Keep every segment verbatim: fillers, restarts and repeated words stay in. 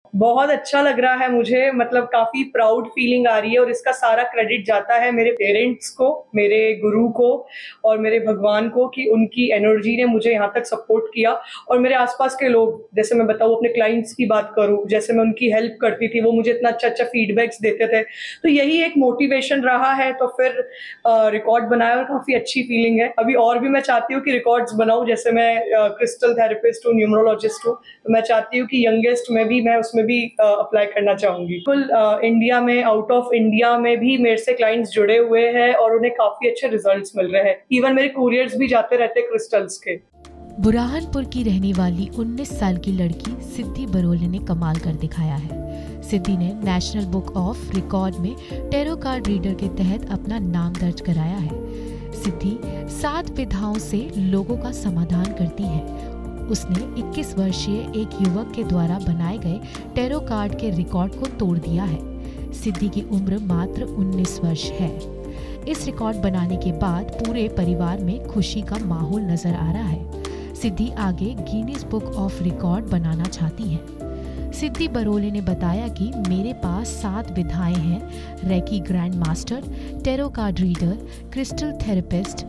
बहुत अच्छा लग रहा है मुझे, मतलब काफ़ी प्राउड फीलिंग आ रही है और इसका सारा क्रेडिट जाता है मेरे पेरेंट्स को, मेरे गुरु को और मेरे भगवान को कि उनकी एनर्जी ने मुझे यहाँ तक सपोर्ट किया। और मेरे आसपास के लोग, जैसे मैं बताऊँ अपने क्लाइंट्स की बात करूँ, जैसे मैं उनकी हेल्प करती थी, वो मुझे इतना अच्छा अच्छा फीडबैक्स देते थे, तो यही एक मोटिवेशन रहा है। तो फिर रिकॉर्ड बनाया और काफ़ी अच्छी फीलिंग है। अभी और भी मैं चाहती हूँ कि रिकॉर्ड्स बनाऊँ, जैसे मैं क्रिस्टल थेरेपिस्ट हूँ, न्यूमरोलॉजिस्ट हूँ, तो मैं चाहती हूँ कि यंगेस्ट में भी मैं उसमें भी अप्लाई uh, करना चाहूंगी। कुल इंडिया में, आउट ऑफ इंडिया में भी मेरे से क्लाइंट्स जुड़े हुए हैं और उन्हें काफी अच्छे रिजल्ट्स मिल रहे हैं। इवन मेरे कुरियर्स भी जाते रहते हैं क्रिस्टल्स के। बुरहानपुर की रहने वाली उन्नीस साल की लड़की सिद्धि बरोले ने कमाल कर दिखाया है। सिद्धि ने नेशनल बुक ऑफ रिकॉर्ड में टैरो कार्ड रीडर के तहत अपना नाम दर्ज कराया है। सिद्धि सात विधाओं से लोगों का समाधान करती है। उसने इक्कीस वर्षीय एक युवक के द्वारा बनाए गए टैरो कार्ड के रिकॉर्ड को तोड़ दिया है। सिद्धि की उम्र मात्र उन्नीस वर्ष है। इस रिकॉर्ड बनाने के बाद पूरे परिवार में खुशी का माहौल नजर आ रहा है। सिद्धि आगे गिनीज बुक ऑफ रिकॉर्ड बनाना चाहती है। सिद्धि बरोले ने बताया कि मेरे पास सात विधाएं हैं: reiki grand master, tarot card reader, crystal therapist,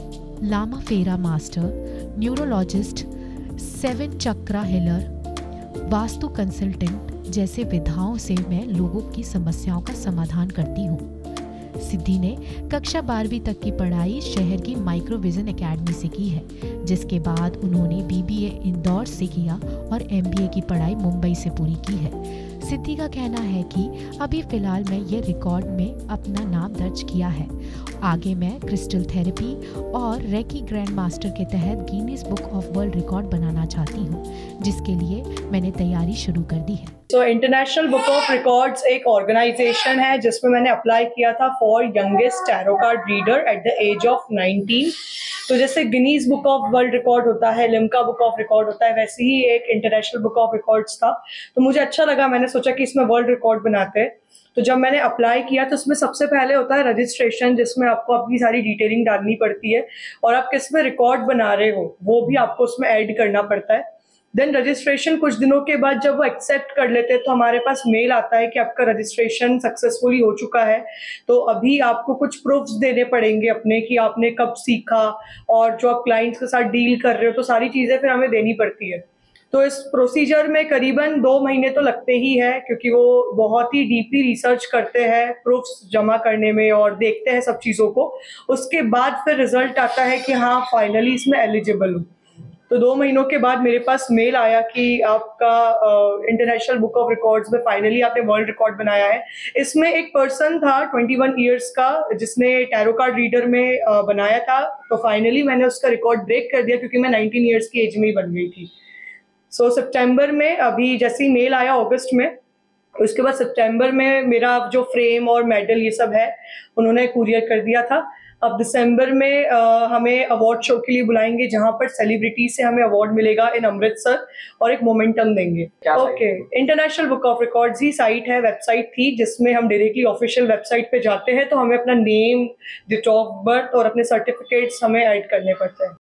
Lama Fera master, neurologist, seven chakra healer, vastu consultant जैसे विधाओं से मैं लोगों की समस्याओं का समाधान करती हूँ। सिद्धि ने कक्षा बारहवीं तक की पढ़ाई शहर की माइक्रोविजन एकेडमी से की है, जिसके बाद उन्होंने बीबीए इंदौर से किया और एमबीए की पढ़ाई मुंबई से पूरी की है। सिद्धि का कहना है कि अभी फिलहाल मैं ये रिकॉर्ड में अपना नाम दर्ज किया है। आगे मैं क्रिस्टल थेरेपी और रेकी ग्रैंड मास्टर के तहत Guinness book of world record बनाना चाहती हूँ, जिसके लिए मैंने तैयारी शुरू कर दी है। तो इंटरनेशनल बुक ऑफ रिकॉर्ड्स एक ऑर्गेनाइजेशन है जिसमें मैंने अप्लाई किया था for youngest tarot card reader at the age of nineteen. तो जैसे Guinness book of world record होता है, लिम्का बुक ऑफ रिकॉर्ड होता है, वैसे ही एक इंटरनेशनल बुक ऑफ रिकॉर्ड्स था। तो मुझे अच्छा लगा, मैंने सोचा कि इसमें वर्ल्ड रिकॉर्ड बनाते हैं। तो जब मैंने अप्लाई किया तो उसमें सबसे पहले होता है रजिस्ट्रेशन, जिसमें आपको अपनी सारी डिटेलिंग डालनी पड़ती है और आप किस में रिकॉर्ड बना रहे हो वो भी आपको उसमें ऐड करना पड़ता है। देन रजिस्ट्रेशन कुछ दिनों के बाद जब वो एक्सेप्ट कर लेते हैं तो हमारे पास मेल आता है कि आपका रजिस्ट्रेशन सक्सेसफुली हो चुका है। तो अभी आपको कुछ प्रूफ्स देने पड़ेंगे अपने, कि आपने कब सीखा और जो आप क्लाइंट्स के साथ डील कर रहे हो, तो सारी चीज़ें फिर हमें देनी पड़ती है। तो इस प्रोसीजर में करीबन दो महीने तो लगते ही है, क्योंकि वो बहुत ही डीपली रिसर्च करते हैं प्रूफ्स जमा करने में और देखते हैं सब चीज़ों को। उसके बाद फिर रिजल्ट आता है कि हाँ फाइनली इसमें एलिजिबल हूँ। तो दो महीनों के बाद मेरे पास मेल आया कि आपका इंटरनेशनल बुक ऑफ रिकॉर्ड्स में फाइनली आपने वर्ल्ड रिकॉर्ड बनाया है। इसमें एक पर्सन था इक्कीस इयर्स का जिसने टैरो कार्ड रीडर में uh, बनाया था। तो फाइनली मैंने उसका रिकॉर्ड ब्रेक कर दिया क्योंकि मैं नाइनटीन इयर्स की एज में ही बन गई थी। सो so, सितंबर में, अभी जैसे ही मेल आया अगस्त में, उसके बाद सितंबर में मेरा जो फ्रेम और मेडल ये सब है उन्होंने कुरियर कर दिया था। अब दिसंबर में आ, हमें अवार्ड शो के लिए बुलाएंगे जहां पर सेलिब्रिटी से हमें अवार्ड मिलेगा इन अमृतसर और एक मोमेंटम देंगे। Okay, international book of records ही साइट है, वेबसाइट थी, जिसमें हम डायरेक्टली ऑफिशियल वेबसाइट पे जाते हैं तो हमें अपना नेम, डेट ऑफ बर्थ और अपने सर्टिफिकेट्स हमें ऐड करने पड़ते हैं।